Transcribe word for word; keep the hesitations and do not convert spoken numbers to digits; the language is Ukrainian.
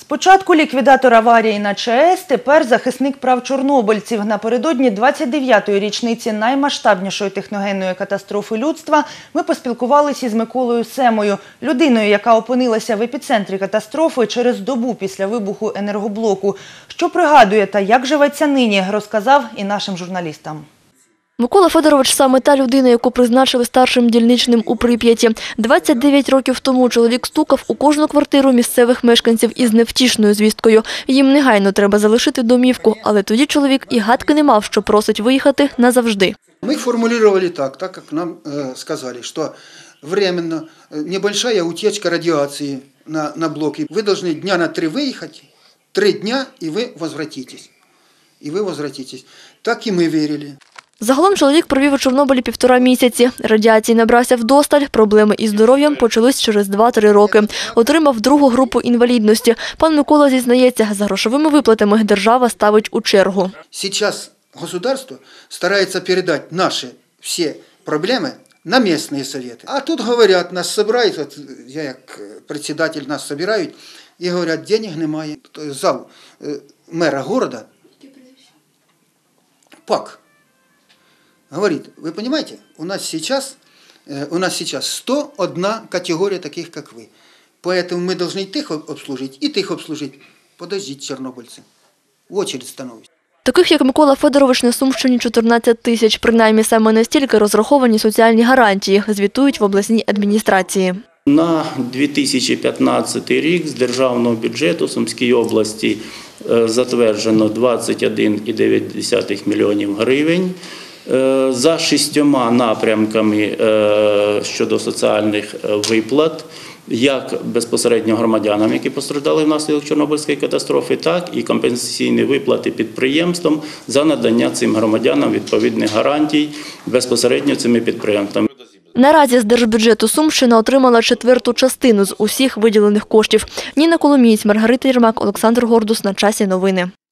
Спочатку ліквідатор аварії на ЧАЕС, тепер захисник прав чорнобильців. Напередодні двадцять дев'ятої річниці наймасштабнішої техногенної катастрофи людства ми поспілкувалися із Миколою Семою, людиною, яка опинилася в епіцентрі катастрофи через добу після вибуху енергоблоку. Що пригадує та як живеться нині, розказав і нашим журналістам. Микола Федорович – саме та людина, яку призначили старшим дільничним у Прип'яті. двадцять дев'ять років тому чоловік стукав у кожну квартиру місцевих мешканців із невтішною звісткою. Їм негайно треба залишити домівку, але тоді чоловік і гадки не мав, що просить виїхати назавжди. Ми формулювали так, так як нам э, сказали, що временно небольшая утечка радіації на, на блоки. Ви повинні дня на три виїхати, три дня і ви возвратитесь. І ви возвратитесь. Так і ми вірили. Загалом чоловік провів у Чорнобилі півтора місяці. Радіації набрався вдосталь, проблеми із здоров'ям почались через два-три роки. Отримав другу групу інвалідності. Пан Микола зізнається, за грошовими виплатами держава ставить у чергу. Зараз государство старається передати наші всі проблеми на місцеві совети. А тут говорять, нас збирають, от я як председатель нас збирають, і говорять, денег немає. Зал мера міста ПАК говорит, вы понимаете, у нас сейчас, у нас сейчас сто одна категория таких, как вы. Поэтому мы должны и тих обслужить, и тих обслужить. Подождите, чорнобильці, в очередь становитесь. Таких, як Микола Федорович, на Сумщині чотирнадцять тисяч. Принаймні, саме настільки розраховані соціальні гарантії, звітують в обласній адміністрації. На дві тисячі п'ятнадцятий рік з державного бюджету Сумській області затверджено двадцять один цілих дев'ять десятих мільйонів гривень. За шістьома напрямками щодо соціальних виплат, як безпосередньо громадянам, які постраждали внаслідок Чорнобильської катастрофи, так і компенсаційні виплати підприємствам за надання цим громадянам відповідних гарантій безпосередньо цими підприємствами. Наразі з держбюджету Сумщина отримала четверту частину з усіх виділених коштів. Ніна Коломієць, Маргарита Єрмак, Олександр Гордус. На часі новини.